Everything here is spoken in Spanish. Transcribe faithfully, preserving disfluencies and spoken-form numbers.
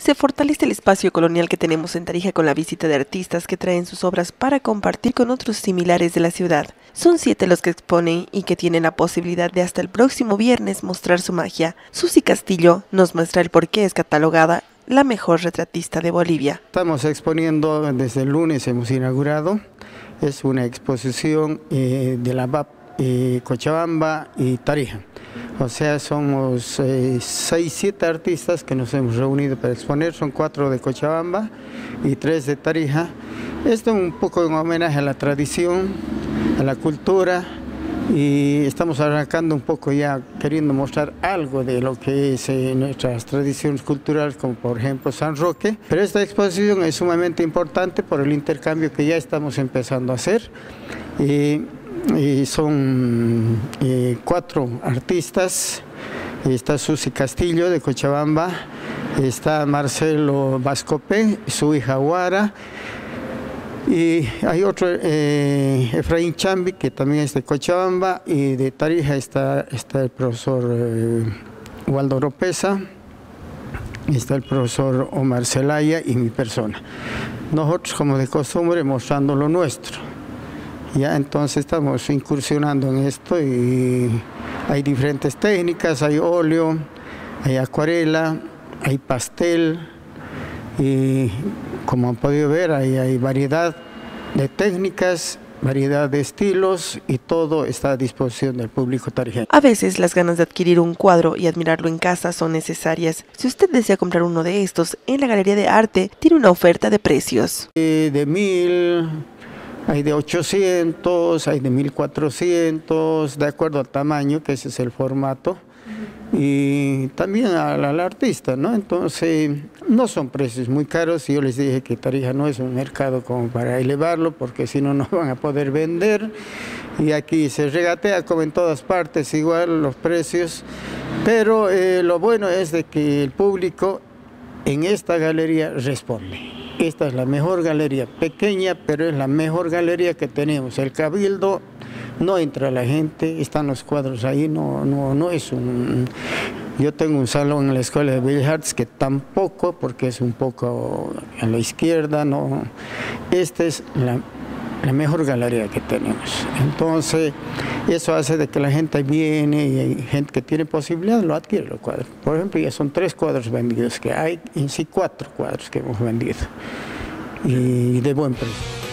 Se fortalece el espacio colonial que tenemos en Tarija con la visita de artistas que traen sus obras para compartir con otros similares de la ciudad. Son siete los que exponen y que tienen la posibilidad de hasta el próximo viernes mostrar su magia. Susi Castillo nos muestra el por qué es catalogada la mejor retratista de Bolivia. Estamos exponiendo desde el lunes, hemos inaugurado. Es una exposición eh, de la B A P eh, Cochabamba y Tarija. O sea, somos eh, seis, siete artistas que nos hemos reunido para exponer, son cuatro de Cochabamba y tres de Tarija. Esto es un poco en homenaje a la tradición, a la cultura, y estamos arrancando un poco ya queriendo mostrar algo de lo que es eh, nuestras tradiciones culturales, como por ejemplo San Roque. Pero esta exposición es sumamente importante por el intercambio que ya estamos empezando a hacer. Y, y son eh, cuatro artistas. Está Susi Castillo de Cochabamba, está Marcelo Vascope, su hija Guara, y hay otro, eh, Efraín Chambi, que también es de Cochabamba, y de Tarija está, está el profesor eh, Waldo Oropesa, está el profesor Omar Zelaya y mi persona. Nosotros, como de costumbre, mostrando lo nuestro. Ya entonces estamos incursionando en esto y hay diferentes técnicas, hay óleo, hay acuarela, hay pastel y como han podido ver hay, hay variedad de técnicas, variedad de estilos y todo está a disposición del público tarijeño. A veces las ganas de adquirir un cuadro y admirarlo en casa son necesarias. Si usted desea comprar uno de estos, en la Galería de Arte tiene una oferta de precios. Eh, de mil... Hay de ochocientos, hay de mil cuatrocientos, de acuerdo al tamaño, que ese es el formato, y también al, al artista, ¿no? Entonces, no son precios muy caros, y yo les dije que Tarija no es un mercado como para elevarlo, porque si no, no van a poder vender, y aquí se regatea como en todas partes, igual los precios, pero eh, lo bueno es de que el público en esta galería responde. Esta es la mejor galería, pequeña, pero es la mejor galería que tenemos. El Cabildo no entra la gente, están los cuadros ahí, no, no, no es un... Yo tengo un salón en la Escuela de Bellas Artes que tampoco, porque es un poco a la izquierda, no. Esta es la, la mejor galería que tenemos. Entonces, eso hace de que la gente viene y hay gente que tiene posibilidad, lo adquiere los cuadros. Por ejemplo, ya son tres cuadros vendidos, que hay en sí cuatro cuadros que hemos vendido y de buen precio.